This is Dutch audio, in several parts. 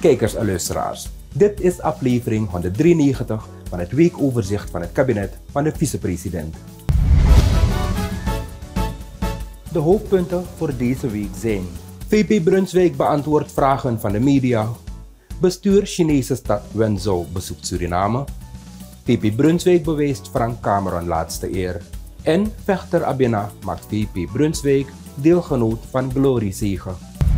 kijkers en luisteraars. Dit is aflevering 193 van het weekoverzicht van het kabinet van de vicepresident. De hoofdpunten voor deze week zijn: VP Brunswijk beantwoordt vragen van de media. Bestuur Chinese stad Wenzhou bezoekt Suriname. VP Brunswijk bewijst Frank Cameron laatste eer. En vechter Abena maakt VP Brunswijk deelgenoot van Gloriezege.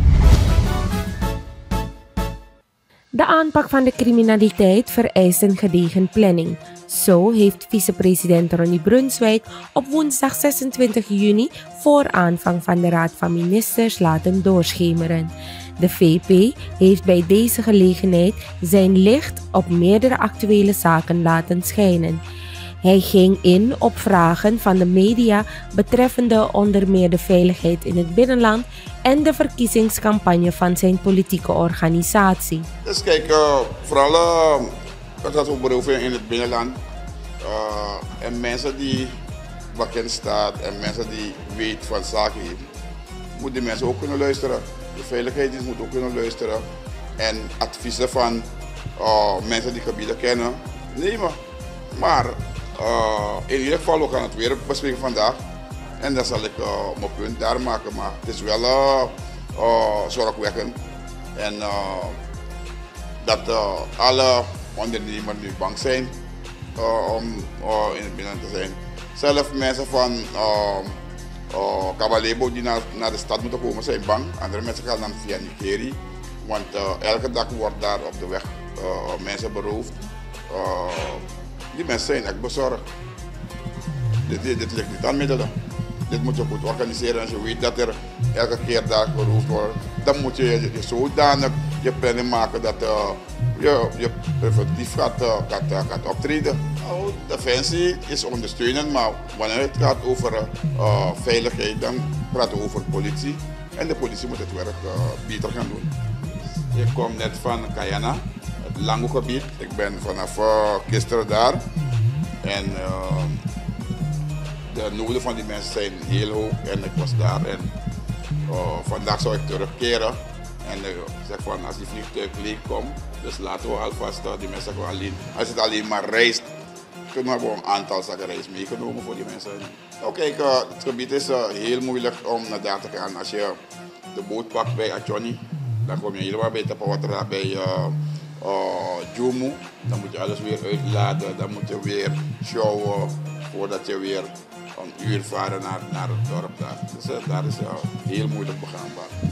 De aanpak van de criminaliteit vereist een gedegen planning. Zo heeft vicepresident Ronnie Brunswijk op woensdag 26 juni voor aanvang van de Raad van Ministers laten doorschemeren. De VP heeft bij deze gelegenheid zijn licht op meerdere actuele zaken laten schijnen. Hij ging in op vragen van de media betreffende onder meer de veiligheid in het binnenland en de verkiezingscampagne van zijn politieke organisatie. Dus kijk, vooral het gaat over beroepen in het binnenland. En mensen die bekend staan en mensen die weten van zaken, moeten die mensen ook kunnen luisteren. De veiligheidsdienst moet ook kunnen luisteren. En adviezen van mensen die gebieden kennen nemen. Maar in ieder geval, we gaan het weer bespreken vandaag. En dan zal ik mijn punt daar maken. Maar het is wel zorgwekkend. En dat alle ondernemers nu bang zijn om in het binnenland te zijn. Zelfs mensen van Kabalebo die naar de stad moeten komen zijn bang. Andere mensen gaan dan via Nikeri. Want elke dag wordt daar op de weg mensen beroofd. Die mensen zijn echt bezorgd. Dit ligt niet aan middelen. Dit moet je goed organiseren. Als je weet dat er elke keer daar geroofd wordt, dan moet je zodanig je planning maken dat je preventief gaat optreden. Defensie is ondersteunend, maar wanneer het gaat over veiligheid, dan praten we over politie. En de politie moet het werk beter gaan doen. Ik kom net van Kayana, het Lango-gebied. Ik ben vanaf gisteren daar. En de noden van die mensen zijn heel hoog en ik was daar. En vandaag zou ik terugkeren. En zeg van als die vliegtuig leeg komt, dus laten we alvast die mensen gewoon alleen. Als het alleen maar reist, kunnen we een aantal zaken reis meegenomen voor die mensen. Nou kijk, het gebied is heel moeilijk om naar daar te gaan. Als je de boot pakt bij Achoni, dan kom je helemaal bij Tapawatra, bij Jumu. Dan moet je alles weer uitladen, dan moet je weer showen voordat je weer een uur varen naar het dorp daar. Dus daar is heel moeilijk begaanbaar.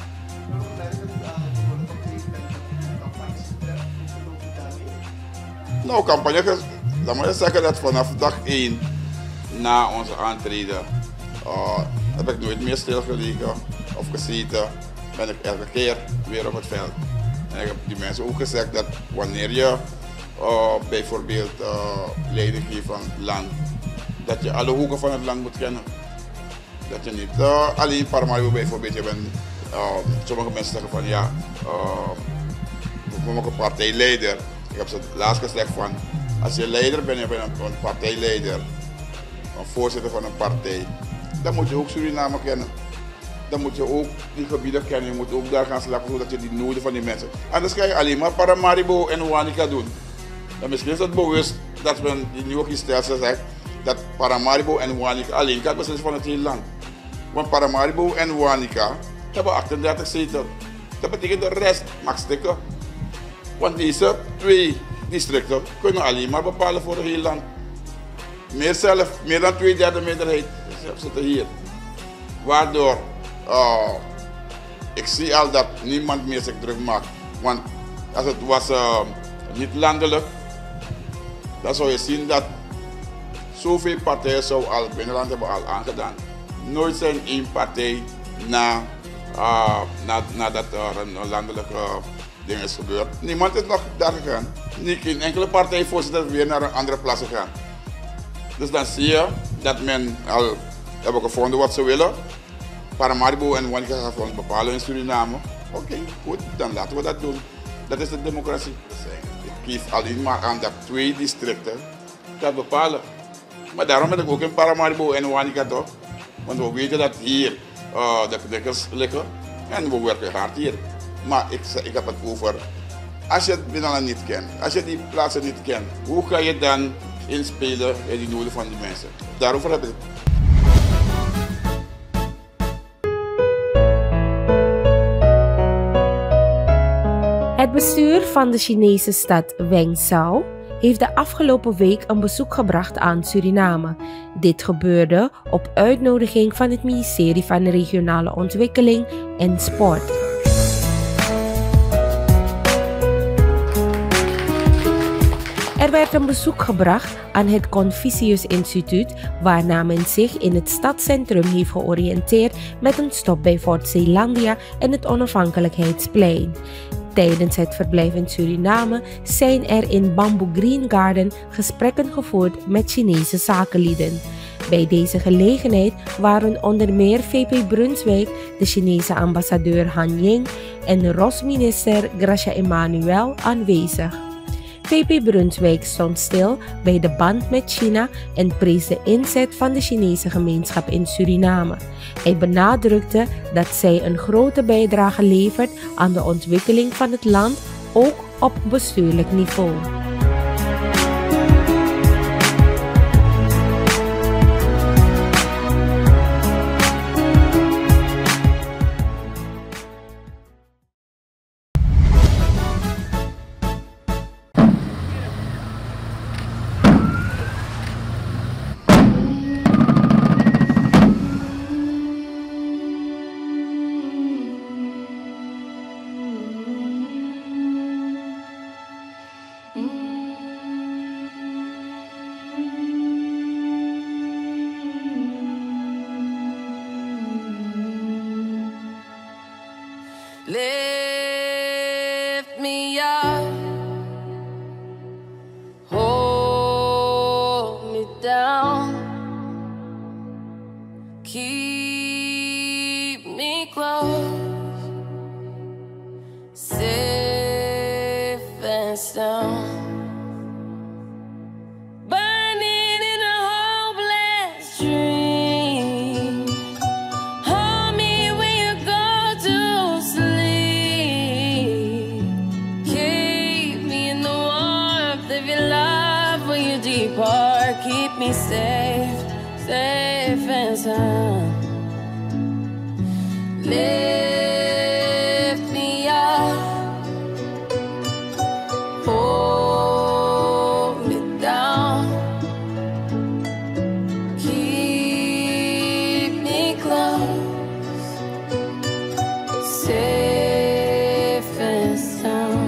Nou, campagne, dan moet je zeggen dat vanaf dag 1 na onze aantreden heb ik nooit meer stilgelegen of gezeten. Ben ik elke keer weer op het veld. En ik heb die mensen ook gezegd dat wanneer je bijvoorbeeld leiding geeft van het land, dat je alle hoeken van het land moet kennen. Dat je niet alleen Paramaribo bijvoorbeeld, je bent, sommige mensen zeggen van ja, sommige partijleider. Ik heb ze laatst gezegd van, als je leider bent, je bent een partijleider, een voorzitter van een partij, dan moet je ook Suriname kennen. Dan moet je ook die gebieden kennen, je moet ook daar gaan slapen zodat je die noden van die mensen. Anders ga je alleen maar Paramaribo en Wanica doen. En misschien is het bewust dat men die nieuwe stelsel zegt dat Paramaribo en Wanica alleen gaat beslissen van het hele land. Want Paramaribo en Wanica hebben 38 zetels. Dat betekent de rest mag stikken. Want deze twee districten kunnen alleen maar bepalen voor het hele land. Meer dan 2/3 meerderheid zitten hier. Waardoor ik zie al dat niemand meer zich druk maakt. Want als het was niet landelijk, dan zou je zien dat zoveel partijen zou al binnenland hebben al aangedaan. Nooit zijn één partij nadat er een landelijke ding is gebeurd. Niemand is nog daar gegaan. Geen enkele partijvoorzitter weer naar een andere plaats gegaan. Dus dan zie je dat men al hebben gevonden wat ze willen. Paramaribo en Wanica gaan voor ons bepalen in Suriname. Oké, goed, dan laten we dat doen. Dat is de democratie. Ik geef alleen maar aan dat 2 districten dat bepalen. Maar daarom ben ik ook in Paramaribo en Wanica toch. Want we weten dat hier de knikkers liggen en we werken hard hier. Maar ik heb het over Als je het binnenland niet kent, als je die plaatsen niet kent, hoe ga je dan inspelen in die noden van die mensen? Daarover heb ik het. Het bestuur van de Chinese stad Wenzhou heeft de afgelopen week een bezoek gebracht aan Suriname. Dit gebeurde op uitnodiging van het ministerie van Regionale Ontwikkeling en Sport. Er werd een bezoek gebracht aan het Confucius Instituut, waarna men zich in het stadscentrum heeft georiënteerd met een stop bij Fort Zeelandia en het Onafhankelijkheidsplein. Tijdens het verblijf in Suriname zijn er in Bamboo Green Garden gesprekken gevoerd met Chinese zakenlieden. Bij deze gelegenheid waren onder meer VP Brunswijk, de Chinese ambassadeur Han Ying en ROS-minister Gracia Emmanuel aanwezig. VP Brunswijk stond stil bij de band met China en prees de inzet van de Chinese gemeenschap in Suriname. Hij benadrukte dat zij een grote bijdrage levert aan de ontwikkeling van het land, ook op bestuurlijk niveau. Lift me up, hold me down, keep me close, safe and sound. Keep me safe, safe and sound. Lift me up, hold me down, keep me close, safe and sound.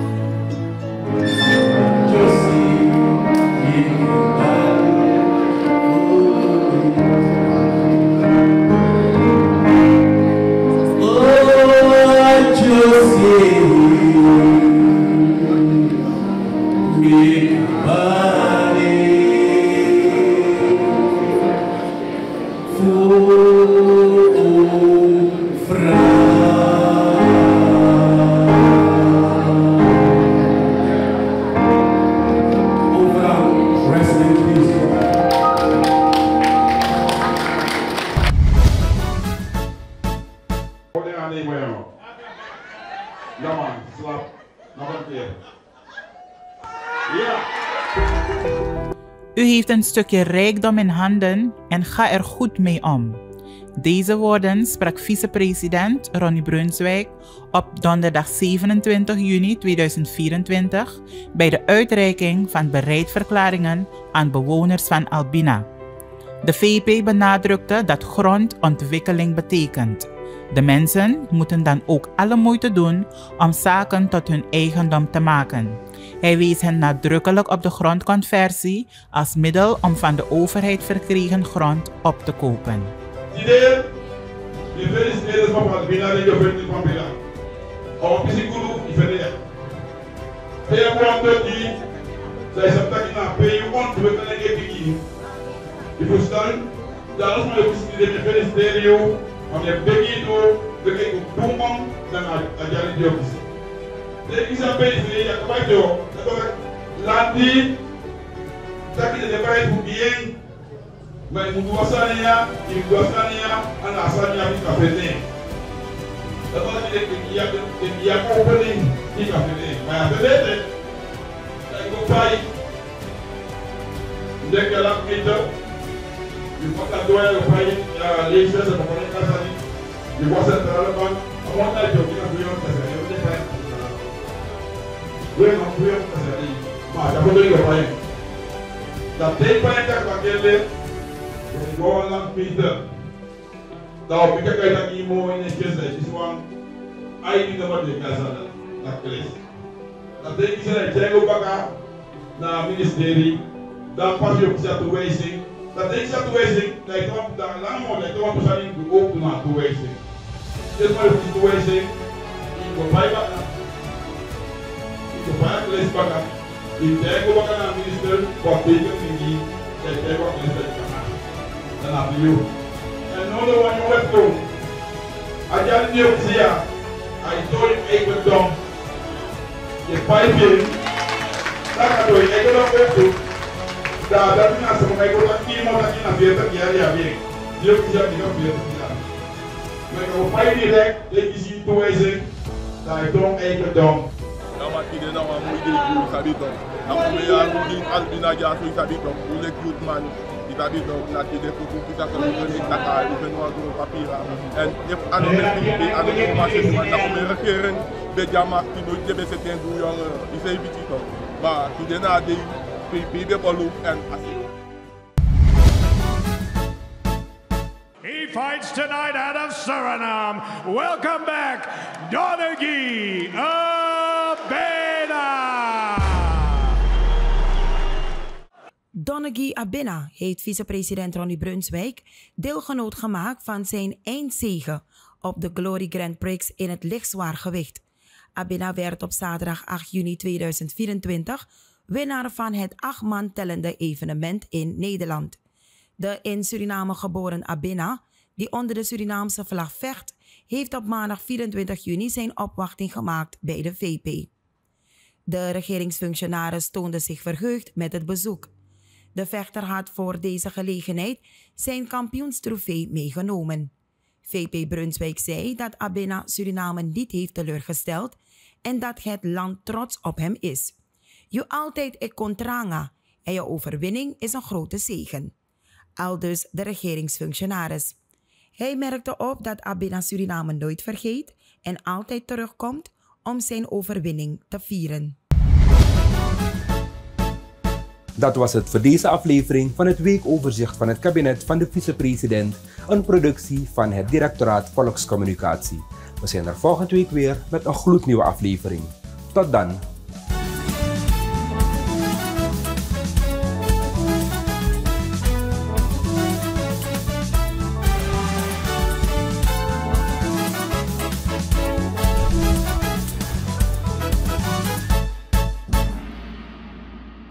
U heeft een stukje rijkdom in handen en ga er goed mee om. Deze woorden sprak vicepresident Ronnie Brunswijk op donderdag 27 juni 2024 bij de uitreiking van bereidverklaringen aan bewoners van Albina. De VP benadrukte dat grond ontwikkeling betekent. De mensen moeten dan ook alle moeite doen om zaken tot hun eigendom te maken. Hij wees hen nadrukkelijk op de grondconversie als middel om van de overheid verkregen grond op te kopen. Wanneer begitu begitu bumbang dan ajari jobs. Jadi kita beli ya kebajo, kita landi, tapi kita dapat hubungan, baik mutuasanya, anak asalnya kita beli. Dat was die opening die kan verleden. Maar we weten, dat ik op 5, ik denk dat ik meter, je moet dat door op 5, lezen, ze begonnen te gaan. Je was het er allemaal, maar wat dat je ook in een goede te zeggen, je moet het gaan. We gaan een goede te zeggen, maar dat moet ik op 5. Dat deed bij een dag van Gilde, je gewoon lang meter. Nou, ik kijk dat ik mooi in het gezet is, want hij niet wat ik kan zeggen, dat kles. Dat denk ik dat jij ook bakken naar het ministerie, dan pas je op de toewijzing. Dat denk ik dat toewijzing, dat ik dan lang moet, dat ik dan waarschijnlijk ook doen aan toewijzing. Dit maar op die toewijzing, ik wil bij bakken, ik wil bij een kles bakken, ik denk ook bakken naar het ministerie, wat betekent die, dat jij wat kles kan maken. Dan heb je. En nu de one you have to. I just knew here. I told him I would dump. The 5 years. That's how I go up to. Dat is not so. I go to the more than a beer. You can see a beer. Maar ik heb 5 direct. Ik zie toe wijzen. Dat ik don't even dump. Nou, maar ik denk dat we moeten doen. Ik dan kom je aan hoe die Albina gaat. Ik heb het hoe de cute man. Ik heb het ook dat je de foto dat kan doen. Ik ben wel door papier en je hebt andere mensen die aan de informatie maar dat we regeren bij Jama die nooit je bent zitten doen jongen is een beetje toch maar die daarna die PP de balloon en He fights tonight out of Suriname. Welcome back, Donaghy Abena. Donaghy Abena heeft vicepresident Ronnie Brunswijk deelgenoot gemaakt van zijn eindzege op de Glory Grand Prix in het lichtzwaargewicht. Abena werd op zaterdag 8 juni 2024 winnaar van het 8-man tellende evenement in Nederland. De in Suriname geboren Abena, die onder de Surinaamse vlag vecht, heeft op maandag 24 juni zijn opwachting gemaakt bij de VP. De regeringsfunctionaris toonde zich verheugd met het bezoek. De vechter had voor deze gelegenheid zijn kampioenstrofee meegenomen. VP Brunswijk zei dat Abena Suriname niet heeft teleurgesteld en dat het land trots op hem is. Je altijd ik contranga en je overwinning is een grote zegen. Aldus de regeringsfunctionaris. Hij merkte op dat Abena Suriname nooit vergeet en altijd terugkomt om zijn overwinning te vieren. Dat was het voor deze aflevering van het weekoverzicht van het kabinet van de vicepresident, een productie van het Directoraat Volkscommunicatie. We zijn er volgende week weer met een gloednieuwe aflevering. Tot dan!